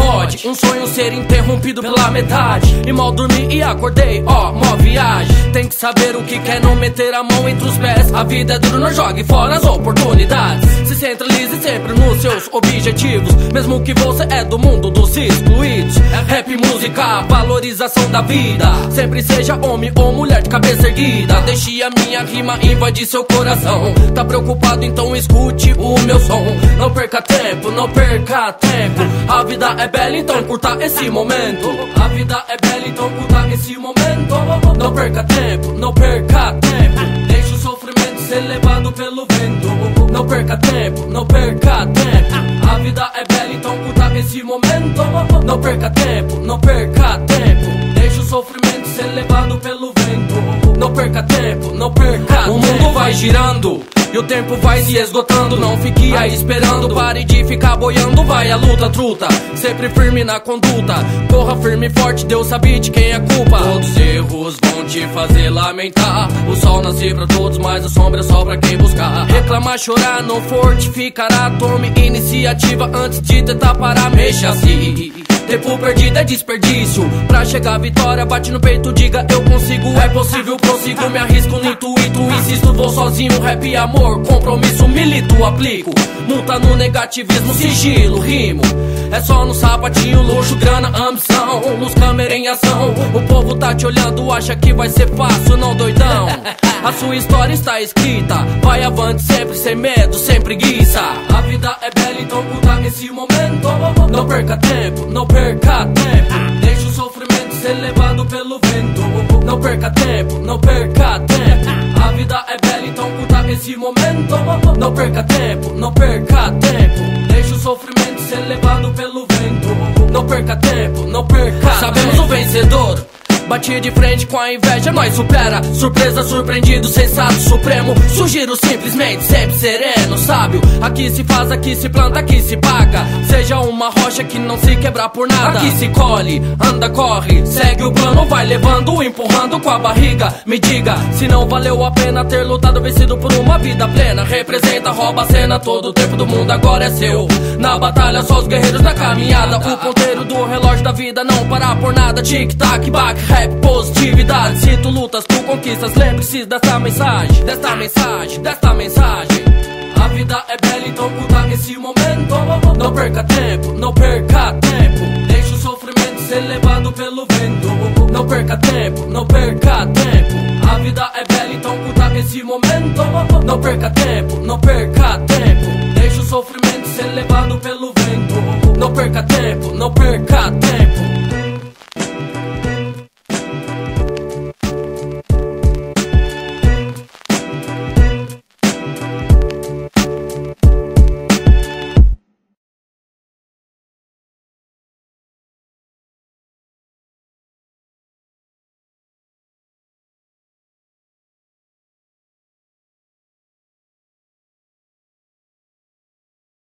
pode um sonho ser interrompido pela metade. E mal dormi e acordei, ó, mó viagem. Tem que saber o que quer, não meter a mão entre os pés. A vida é dura, não jogue fora as oportunidades. Se centralize sempre nos seus objetivos, mesmo que você é do mundo dos excluídos. Rap, música, valorização da vida. Sempre seja homem ou mulher de cabeça erguida. Deixe a minha rima invadir seu coração. Tá preocupado, então escute o meu som. Não perca tempo, não perca tempo. A vida é bela, então curta esse momento. A vida é bela, então curta esse momento. Não perca tempo, não perca tempo. Deixa o sofrimento ser levado pelo vento. Não perca tempo, não perca tempo. A vida é bela, então curta esse momento. Não perca tempo, não perca tempo. Deixa o sofrimento ser levado pelo vento. Não perca tempo, não perca tempo. O mundo vai girando e o tempo vai se esgotando. Não fique aí esperando, pare de ficar boiando. Vai a luta, truta, sempre firme na conduta. Corra firme e forte, Deus sabe de quem é culpa. Todos os erros vão te fazer lamentar. O sol nasce pra todos, mas a sombra é só pra quem buscar. Reclamar, chorar, não fortificará. Tome iniciativa antes de tentar parar. Mexa-se, tempo perdido é desperdício. Pra chegar à vitória, bate no peito, diga eu consigo. É possível, consigo, me arrisco no intuito. Insisto, vou sozinho, rap, amor, compromisso, milito, aplico. Multa no negativismo, sigilo, rimo. É só no sapatinho, luxo, grana, ambição. Luz, câmera em ação. O povo tá te olhando, acha que vai ser fácil, não doidão. A sua história está escrita. Vai avante sempre, sem medo, sem preguiça. A vida é bela, então curta esse momento. Não perca tempo, não perca tempo. Deixa o sofrimento ser levado pelo vento. Não perca tempo, não perca tempo. A vida é bela, então curta esse momento. Não perca tempo, não perca tempo. Deixa o sofrimento ser levado pelo vento. Não perca tempo, não perca tempo. Sabemos o vencedor, bati de frente com a inveja, nós supera. Surpresa, surpreendido, sensato, supremo. Sugiro simplesmente, sempre sereno, sábio. Aqui se faz, aqui se planta, aqui se paga. Seja uma rocha que não se quebra por nada. Aqui se colhe, anda, corre, segue o plano, vai levando, empurrando com a barriga. Me diga, se não valeu a pena ter lutado, vencido por uma vida plena. Representa, rouba a cena, todo o tempo do mundo agora é seu. Na batalha, só os guerreiros na caminhada. O ponteiro do relógio da vida não para por nada. Tic-tac, back, rap, positividade. Se tu lutas, tu conquistas. Lembre-se desta mensagem, desta mensagem, desta mensagem. A vida é bela, então curta esse momento. Não perca tempo, não perca tempo. Deixa o sofrimento ser levado pelo vento. Não perca tempo, não perca tempo. A vida é bela, então curta esse momento. Não perca tempo, não perca tempo. Deixa o sofrimento ser levado pelo vento. Não perca tempo, não perca